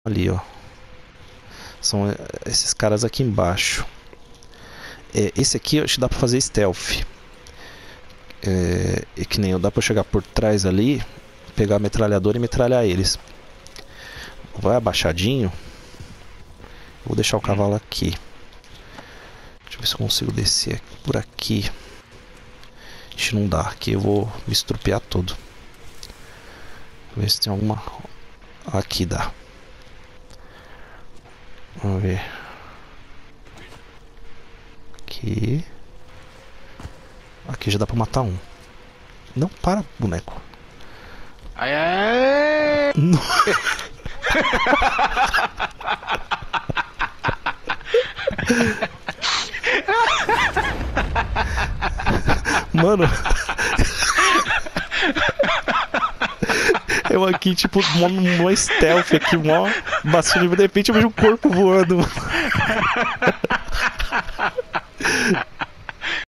Ali, ó. São esses caras aqui embaixo. Esse aqui acho que dá pra fazer stealth. E que nem eu, dá pra chegar por trás ali, pegar a metralhadora e metralhar eles. Vai abaixadinho. Vou deixar o cavalo aqui. Deixa eu ver se eu consigo descer por aqui. Ixi, não dá. Aqui eu vou me estrupiar todo. Ver se tem alguma... Aqui dá. Vamos ver. Aqui. Aqui já dá pra matar um. Não, para, boneco. Ai, ai. Não. Mano. Eu aqui, tipo, mó stealth aqui, mó baixinho, de repente eu vejo um corpo voando.